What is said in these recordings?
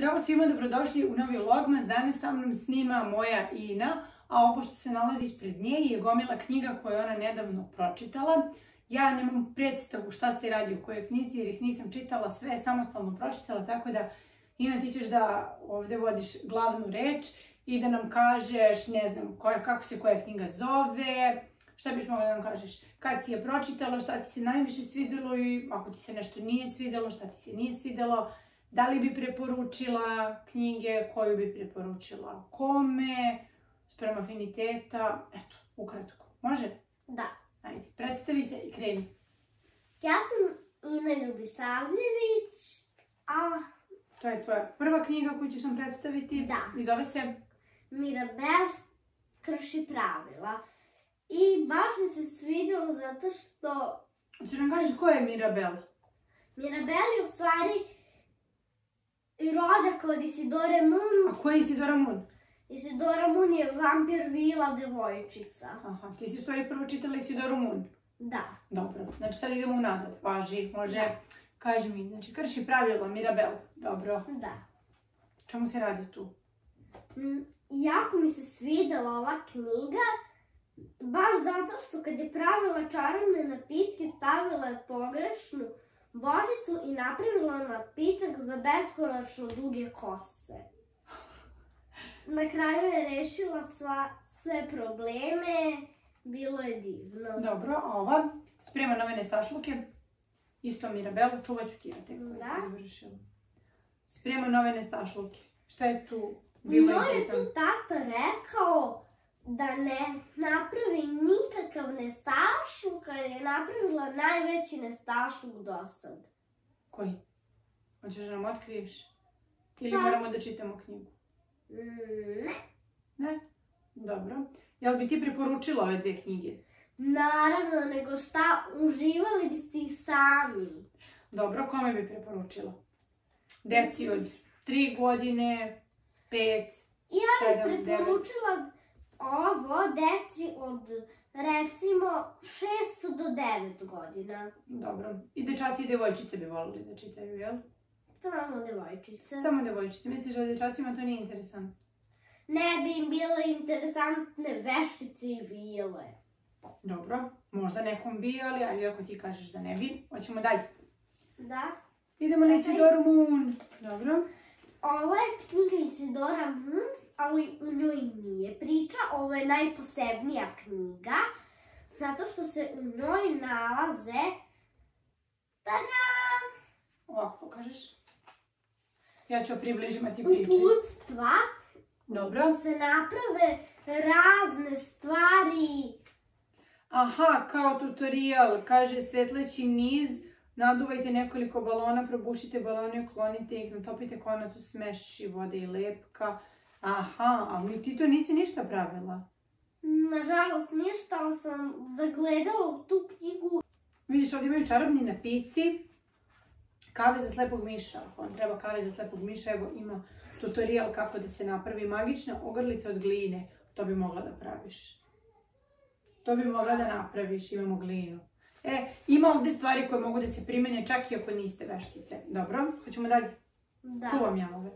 Zdravo svima, dobrodošli u novi vlogmas. Danas sa mnom snima moja Ina, a ovo što se nalazi ispred nje je gomila knjiga koju ona nedavno pročitala. Ja nemam predstavu šta se radi u kojoj knjizi jer ih nisam čitala, sve samostalno pročitala, tako da Ina, ti ćeš da ovdje vodiš glavnu reč i da nam kažeš, ne znam, kako se koja knjiga zove, šta biš mogla da nam kažeš, kad si je pročitala, šta ti se najviše svidjelo i ako ti se nešto nije svidjelo, šta ti se nije svidjelo, da li bi preporučila knjige, koju bi preporučila kome, sprem afiniteta, eto, ukratko. Može? Da. Ajde, predstavi se i kreni. Ja sam Ina Ljubisavljević, a... To je tvoja prva knjiga koju ćeš nam predstaviti. Da. I zove se? Mirabel krši pravila. I baš mi se svidjelo zato što... Hoćeš nam kažeš ko je Mirabel? Mirabel je u stvari rođak od Isidore Mun. A ko je Isidora Mun? Isidora Mun je vampir vila devojčica. Aha, ti si u stvari prvo čitala Isidoru Mun. Da. Dobro, znači sad idemo unazad, važi, može. Kaži mi, znači krši pravilo Mirabel, dobro. Da. Čemu se radi tu? Jako mi se svidjela ova knjiga, baš zato što kad je pravila čarobne napitke stavila je pogrešnu božicu i napravila napitak za beskonačno duge kose. Na kraju je rešila sve probleme, bilo je divno. Dobro, a ova sprema nove nestašluke, isto Mirabel, čuvat ću ti ja tek koji se završila. Sprema nove nestašluke, šta je tu bilo interesantno? interesantno? Je tu tata rekao da ne napravi nikakav nestašluk, ali je napravila najveći nestašluk do sad. Koji? Hoćeš da nam otkriješ? Ili moramo da čitamo knjigu? Ne. Ne? Dobro. Jel bi ti preporučila ove dve knjige? Naravno, nego šta, uživali biste i sami. Dobro, kome bi preporučila? Deci od 3 godine, 5, 7, 9? Ja bih preporučila ovo deci od, recimo, 6 do 9 godina. Dobro. I dečaci i devojčice bi volili da čitaju, jel? Samo devojčice. Samo devojčice. Misliš da dečacima to nije interesantno? Ne bi im bile interesantne veštice i vile. Dobro. Možda nekom bi, ali ajde ako ti kažeš da ne bi. Hoćemo dalje. Da. Idemo na Isidoru Mun. Dobro. Ovo je knjiga Isidora Mun, ali u njoj nije priča. Ovo je najposebnija knjiga, zato što se u njoj nalaze... Tada! Ovako pokažeš. Ja ću približim, a ti pričaj. Uputstva. Dobro. Se naprave razne stvari. Aha, kao tutorial. Kaže svetleći niz. Naduvajte nekoliko balona, probušite balone, uklonite ih, natopite konac u smeši vode i lepka. Aha, ali ti to nisi ništa pravila. Nažalost, ništa, ali sam zagledala u tu knjigu. Vidiš, ovdje imaju čarobni napici. Kave za slepog miša. Ako vam treba kave za slepog miša, evo ima tutorial kako da se napravi magična ogrlica od gline. To bi mogla da praviš. To bi mogla da napraviš, imamo glinu. Ima ovdje stvari koje mogu da se primene čak i ako niste veštice. Dobro, hoćemo dalje? Da. Čuvam ja ove.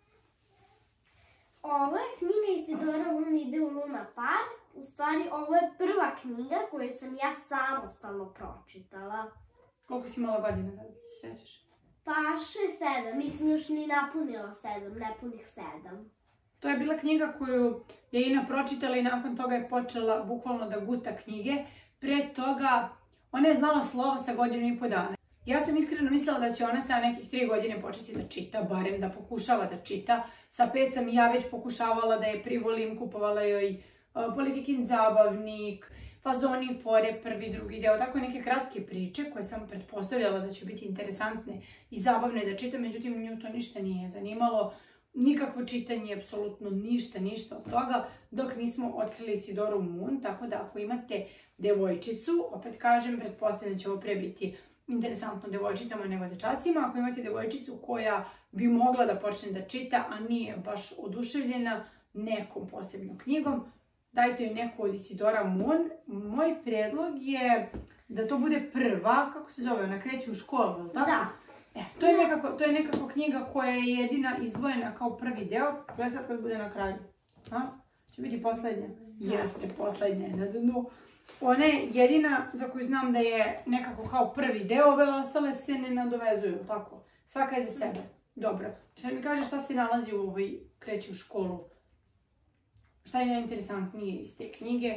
Ova knjiga Isidora Mun ide u Luna Park. U stvari, ovo je prva knjiga koju sam ja samostalno pročitala. Koliko si imala godina da se sećaš? Pa 6-7, nisam još ni napunila 7, nepunih 7. To je bila knjiga koju je Ina pročitala i nakon toga je počela bukvalno da guta knjige. Pre toga ona je znala slova sa 1,5 dana. Ja sam iskreno mislila da će ona sa nekih 3 godine početi da čita, barem da pokušava da čita. Sa 5 sam ja već pokušavala da je privolim, kupovala joj Politikin zabavnik, Fazoni fore, prvi, drugi deo, tako neke kratke priče koje sam pretpostavljala da će biti interesantne i zabavne da čitam, međutim nju to ništa nije zanimalo. Nikakvo čitanje, apsolutno ništa od toga, dok nismo otkrili Isidoru Mun, tako da ako imate devojčicu, opet kažem, pretpostavljam da će ovo pre biti interesantno devojčicama nego dečacima, ako imate devojčicu koja bi mogla da počne da čita, a nije baš oduševljena nekom posebnom knjigom, dajte joj neku od Isidora Mun. Moj predlog je da to bude prva, kako se zove, ona kreće u školu, tako? Da. To je nekako knjiga koja je jedina izdvojena kao prvi deo. Gledaj sad kad bude na kraju. Će biti posljednja? Jeste, posljednja je na dnu. Ona je jedina za koju znam da je nekako kao prvi deo, ove ostale se ne nadovezuju, tako? Svaka je za sebe. Dobro. Šta mi kažeš šta se nalazi u ovoj Kreći u školu? Šta je najinteresantnije iz te knjige?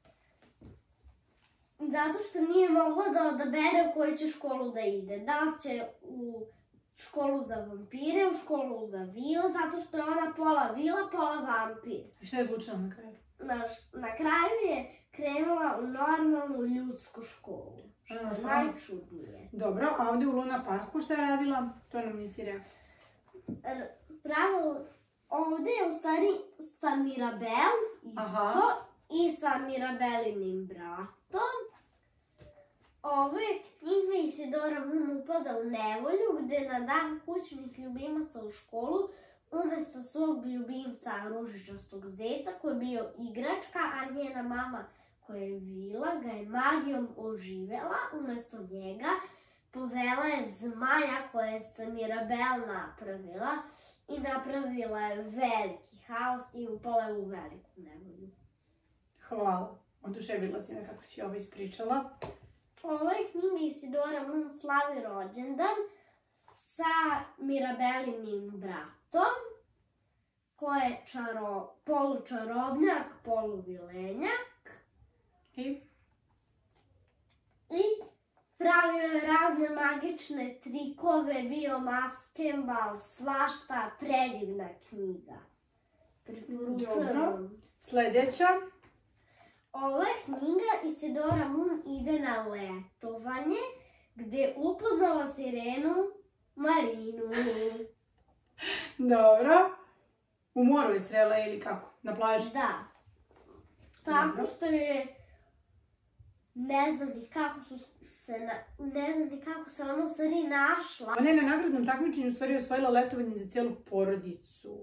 Zato što nije mogla da odabere u koju će školu da ide. Da li će u školu za vampire, u školu za vile, zato što je ona pola vila, pola vampir. I šta je odlučila na kraju? Na kraju je krenula u normalnu ljudsku školu, što je najčudnije. Dobro, a ovdje u Luna Parku šta je radila? To nam nisi rekao. Pravo, ovdje je u stvari sa Mirabel isto i sa Mirabelinim bratom. Ovo je knjiga Isidora Moon upada u nevolju, gde na dan kućnih ljubimaca u školu umjesto svog ljubimca ružičastog zeca koji je bio igračka, a njena mama koja je vila ga je magijom oživela, umjesto njega povela je zmaja koja je sa Mirabel napravila i napravila je veliki haos i upala je u veliku nevolju. Hvala. Oduševila si me kako si ovo ispričala. Ovo je knjiga Isidora Moon slavi rođendan sa Mirabelinim bratom, ko je polučarobnjak, poluvilenjak. I pravio je razne magične trikove, bio maskembal, svašta, predivna knjiga. Dobro. Sljedeća. Ova knjiga Isidora Moon ide na letovanje gdje je upoznala sirenu Marinu. Dobro. U moru je srela ili kako? Na plaži? Da. Tako što je ne znam ni kako se ona u stvari našla. Ona je na nagradnom takmičenju u stvari osvojila letovanje za cijelu porodicu.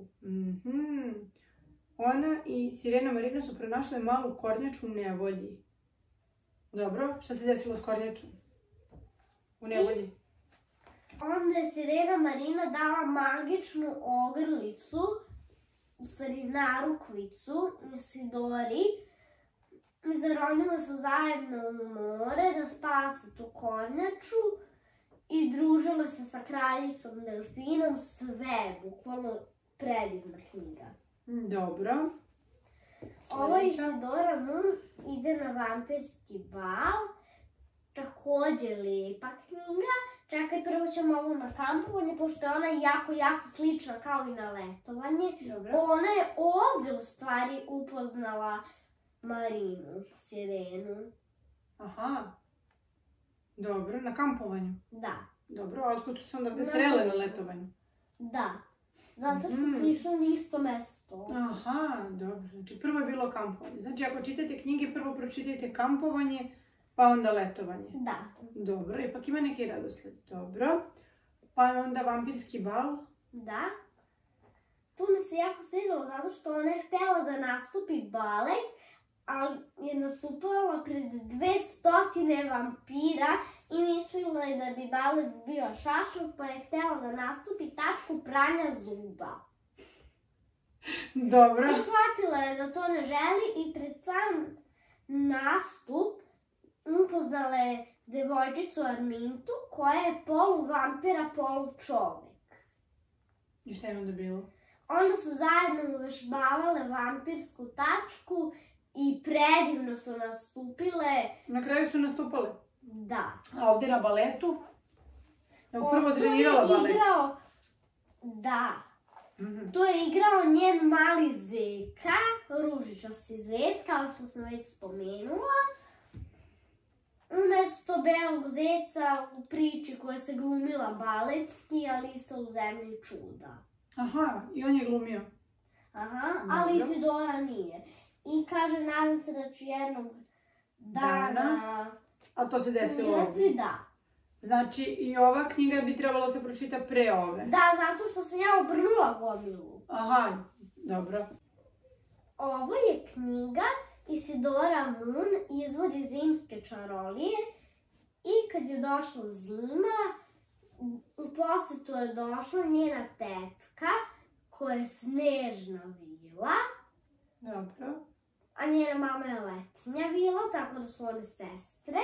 Ona i Sirena Marina su pronašle malu kornjaču u nevolji. Dobro, šta se desilo s kornjačom? U nevolji. Onda je Sirena Marina dala magičnu ogrlicu, u stvari narukvicu, Isidori, i zaronile su zajedno u more da spase tu kornjaču i družile se sa kraljicom Delfinom, sve, bukvalno predivna knjiga. Dobro. Ovo Isidora Moon ide na vampirski bal, također lijepa knjiga. Čekaj, prvo ćemo ovu na kampovanje, pošto je ona jako slična kao i na letovanje. Dobro. Ona je ovdje u stvari upoznala Marinu, Sirenu. Aha. Dobro, na kampovanju? Da. Dobro, a otkud su se onda srele na letovanju? Da. Zato što su išli na isto mesto. Aha, dobro. Znači prvo je bilo kampovanje. Znači ako čitate knjige, prvo pročitajte kampovanje, pa onda letovanje. Da. Dobro, ipak ima neki redosled. Dobro. Pa onda vampirski bal. Da. Tu mi se jako svidjelo zato što ona je htjela da nastupi balet, ali je nastupala pred 200 vampira i mislila je da bi balet bio šašav, pa je htjela da nastupi tačku pranja zuba. Dobro. I shvatila je da to ne želi i pred sam nastup upoznala je devojčicu Armintu koja je polu vampira, polu čovjek. I šta je onda bilo? Onda su zajedno uvežbavale vampirsku tačku i predivno su nastupile. Na kraju su nastupale? Da. A ovdje na baletu? Je li prvo trenirala balet? Da. To je igrao njen mali zeka, ružičasti zec, kao što sam već spomenula. Umjesto belog zeca u priči koja se glumila baletski, Alisa u zemlji čuda. Aha, i on je glumio. Aha, ali Isidora nije. I kaže, nadam se da ću jednog dana... A to se desilo ovdje? Da. Znači, i ova knjiga bi trebalo se pročita pre ove? Da, zato što sam ja obrnula gomilu. Aha, dobro. Ovo je knjiga Isidora Moon, izvodi zimske čarolije i kad je došla zima, u posetu je došla njena tetka, koja je Snežna Vila, Dobro. a njena mama je Letinja Vila, tako da su one sestre.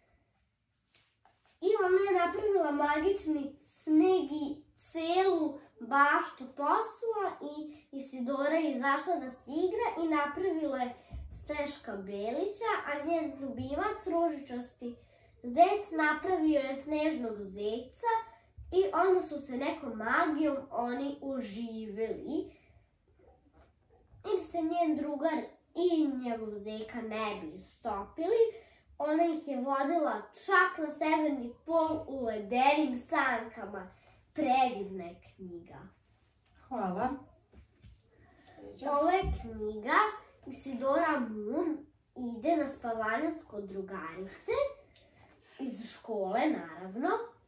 I ona je napravila magični sneg i celu baštu posula i Isidora je izašla da se igra i napravila je Sneška Belića, a njen ljubimac, ružičasti zec, napravio je snežnog zeca i onda su se nekom magijom oni oživjeli. I se njen drugar i njegov zeka ne bi istopili, ona ih je vodila čak na severni pol u ledenim sankama. Predivna je knjiga. Hvala. Ovo je knjiga Isidora Moon ide na spavanac kod drugarice, iz škole naravno.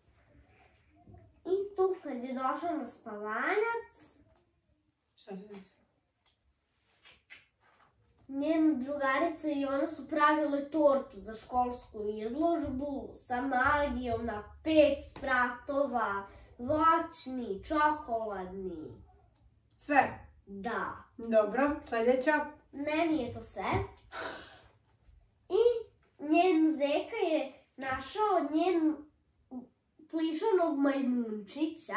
I tu kad je došla na spavanac, Šta se desilo? njena drugarica i ona su pravile tortu za školsku izložbu sa magijom na 5 spratova, voćni, čokoladni. Sve. Da. Dobro, sljedeća. Meni je to sve. I njen zeka je našao njen plišanog majmunčića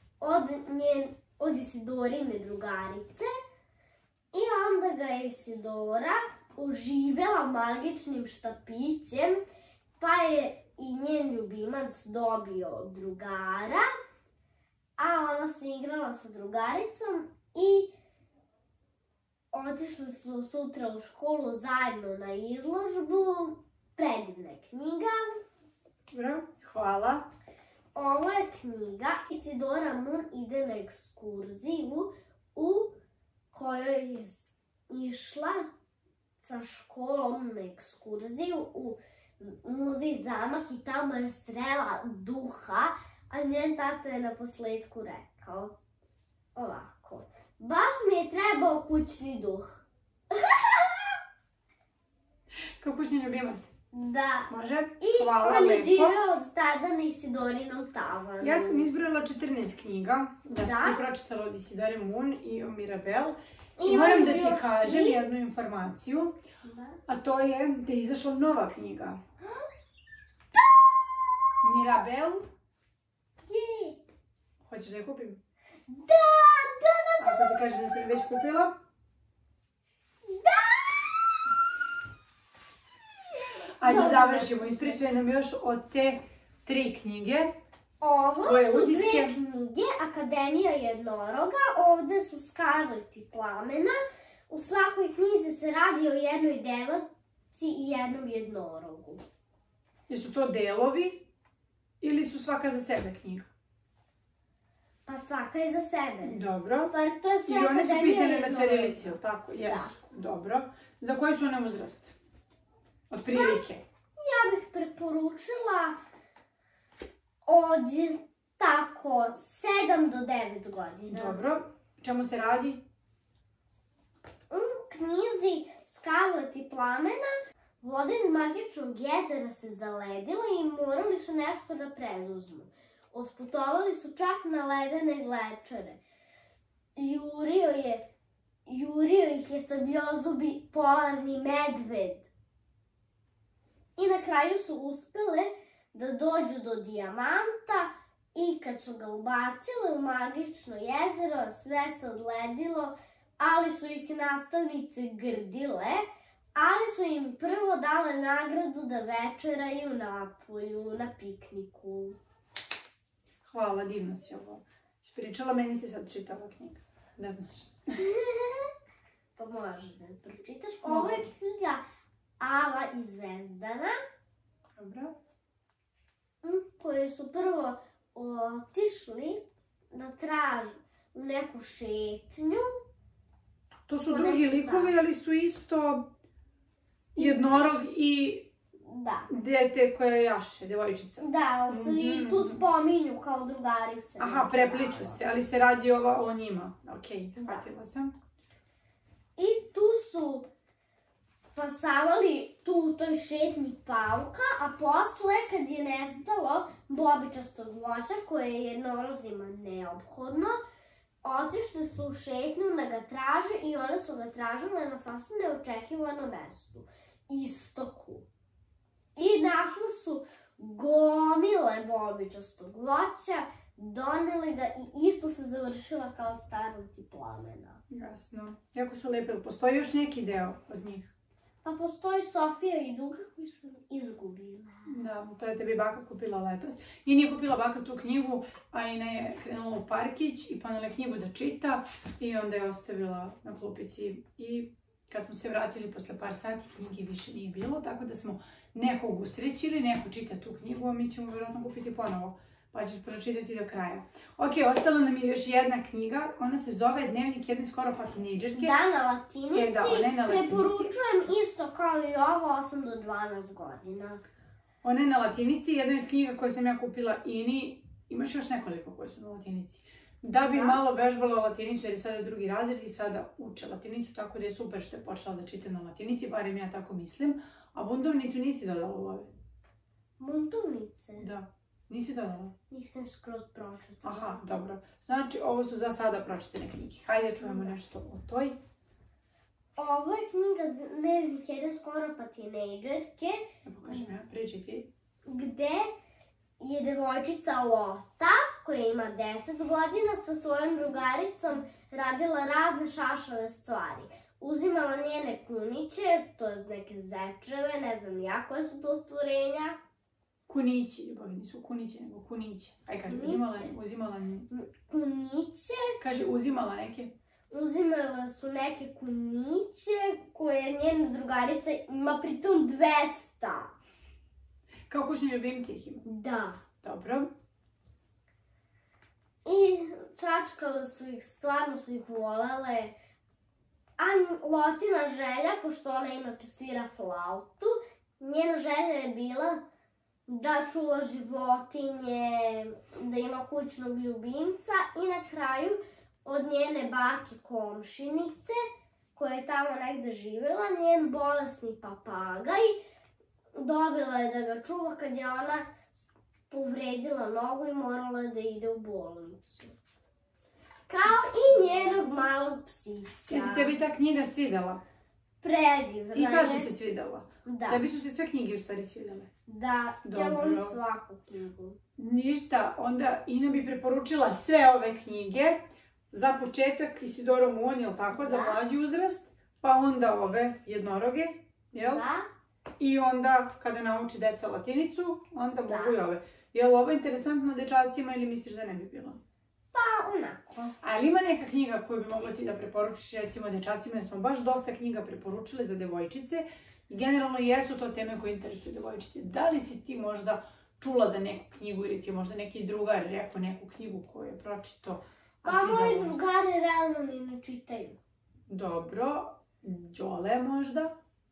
od Isidorine drugarice. I onda ga je Isidora oživjela magičnim štapićem, pa je i njen ljubimac dobio drugara, a ona se igrala sa drugaricom i otišli su sutra u školu zajedno na izložbu. Predivna je knjiga. Dobro, hvala. Ovo je knjiga Isidora Moon ide na ekskurziju u kojoj je išla sa školom na ekskurziju u muzej Zamak i tamo je srela duha, a njen tata je na posledku rekao ovako: baš mi je trebao kućni duh. Kao kućni ljubimac. Da. Može? I Hvala on je lepo. živeo od tada na Isidorinom tavanu. Ja sam izbrala 14 knjiga, da sam Da. ti pročitala od Isidore Moon i o Mirabel. I Ima moram da ti još kažem tri. jednu informaciju, Da. a to je da je izašla nova knjiga. Mirabel. Je. Hoćeš da je kupim? Da. Ako ti kažem da sam je već kupila. Ajde, završimo. Ispričaj nam još o te 3 knjige. Ovo Svoje su utiske. 2 knjige, Akademija jednoroga, ovde su Scarlet i Plamena. U svakoj knjizi se radi o jednoj devojci i jednom jednorogu. Jesu to delovi ili su svaka za sebe knjiga? Pa svaka je za sebe. Dobro. U stvari, to je sve I one su Akademija pisane na jednoroga. ćirilici, jel tako? Jesu. Dobro. Za koji su one uzrast? Od prilike. Ja bih preporučila od tako 7 do 9 godina. Dobro. Čemu se radi? U knjizi Scarlet i Plamena voda iz magičnog jezera se zaledila i morali su nešto da preduzmu. Otputovali su čak na ledene glečere. Jurio ih je sabljozubi polarni medved. I na kraju su uspele da dođu do dijamanta i kad su ga ubacile u magično jezero, sve se odledilo, ali su ih nastavnice grdile, ali su im prvo dale nagradu da večeraju napolju na pikniku. Hvala, divno si ovo ispričala. Meni se sad čitala knjiga. Da znaš. Pa možeš da je pročitaš. Ovo je knjiga Ava i Zvezdana, Dobro. koji su prvo otišli da traže u neku šetnju. To su Po drugi neki likovi, ali su isto jednorog i Da. dete koje jaše, devojčica. Da, ali se i tu spominju kao drugarice. Aha, prepliču se, ali se radi o njima. Ok, shvatila sam. I tu su spasavali tu u toj šetnji pauka, a posle, kad je nestalo bobičastog voća, koje je jednorozima neophodno, otišli su u šetnju da ga traže i one su ga tražile na sasvim neočekivanom mestu, istoku. I našli su gomile bobičastog voća, doneli ga i isto se završila kao starlici plamena. Jasno. Jako su lepe. Postoji još neki deo od njih? Pa postoji Sofija i Duga koji su izgubile. Da, to je tebi baka kupila letos. I nije kupila baka tu knjigu, a Ina je krenula u parkić i ponela knjigu da čita i onda je ostavila na klupici. I kad smo se vratili posle par sati, knjige više nije bilo, tako da smo nekog usrećili, neko čita tu knjigu, a mi ćemo vjerojatno kupiti ponovo, pa ćeš pročitati do kraja. Ok, ostala nam je još jedna knjiga, ona se zove Dnevnik jedne skoro pa tinejdžerke. Da, na latinici. Da, ona je na latinici. Preporučujem isto kao i ovo, 8 do 12 godina. Ona je na latinici, jedna od knjiga koje sam ja kupila Ini, imaš još nekoliko koje su na latinici. Da bi malo vežbala latinicu, jer je sada drugi razred i sada uče latinicu, tako da je super što je počela da čita na latinici, barem ja tako mislim. A buntovnicu nisi dodala u ove? Buntovnice? Da. Nisi dodala? Nisam skroz pročitala. Aha, dobro. Znači, ovo su za sada pročitane knjige. Hajde čujemo nešto o toj. Ovo je knjiga Dnevnik jedne skoro pa tinejdžerke. Da pokažem ja, pričaj ti. Gde je devojčica Lota, koja ima 10 godina, sa svojom drugaricom radila razne šašave stvari. Uzimala njene kuniće, to je neke zečeve, ne znam ja koje su to stvorenja. Kunići, ljubavi, nisu kuniće, nego kuniće. Aj, kaže, uzimala... Kuniće? Kaže, uzimala neke. Uzimala su neke kuniće koje njena drugarica ima pritom 200. Kao kućni ljubimci ih ima? Da. Dobro. I čačkale su ih, stvarno su ih volele. A Lotina želja, pošto ona inače svira flautu, njena želja je bila da čuva životinje, da ima kućnog ljubimca i na kraju od njene bake komšinice, koja je tamo negde živjela, njen bolesni papagaj, dobila je da ga čuva kad je ona povredila nogu i morala je da ide u bolnicu. Kao i njenog malog psića. Jesi tebi ta knjiga svidela? Predivna je. I tad ti se svidela? Da. Tebi su se sve knjige u stvari svidele? Da, ja volim svaku knjigu. Ništa, onda Ina bi preporučila sve ove knjige. Za početak Isidoro Muon, jel tako, za mlađi uzrast, pa onda ove jednoroge, jel? Da. I onda kada nauči deca latinicu, onda mogu i ove. Je li ovo interesantno dečacima ili misliš da ne bi bilo? Pa onako. Ali ima neka knjiga koju bi mogla ti da preporučiš recimo dečacima, jer smo baš dosta knjiga preporučile za devojčice i generalno jesu to teme koje interesuju devojčice. Da li si ti možda čula za neku knjigu ili ti je možda neki drugar rekao neku knjigu koju je pročitao? Pa moji drugari realno ni ne čitaju. Dobro. Đole možda?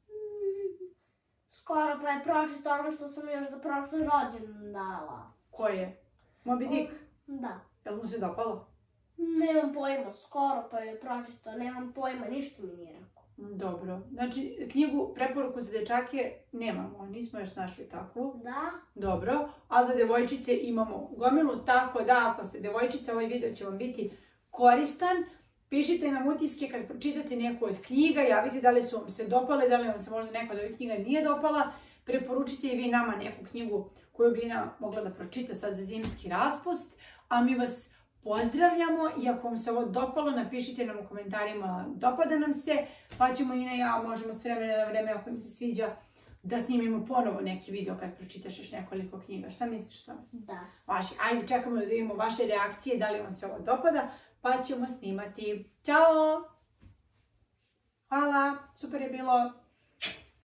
Skoro pa je pročitao ono što sam još za prošli rođendan dala. Koje? Moby Dick? Da. Jel mu se dopalo? Nemam pojma, skoro pa je pročitao, nemam pojma, ništa mi nije rekao. Dobro. Znači, knjigu preporuku za dečake nemamo, nismo još našli takvu. Da. Dobro. A za devojčice imamo gomilu, tako da ako ste devojčice, ovaj video će vam biti koristan. Pišite nam utiske kad pročitate neku od knjiga, javite da li su vam se dopale, da li vam se možda neka od ovih knjiga nije dopala. Preporučite i vi nama neku knjigu koju bi Ina mogla da pročita sad za zimski raspust. A mi vas pozdravljamo i ako vam se ovo dopalo, napišite nam u komentarima dopada nam se, pa ćemo Ina i ja možemo s vremena na vreme, ako im se sviđa, da snimimo ponovo neki video kad pročitaš još nekoliko knjiga. Šta misliš to? Da. Vaši, ajde čekamo da vidimo vaše reakcije, da li vam se ovo dopada, pa ćemo snimati. Ćao! Hvala, super je bilo!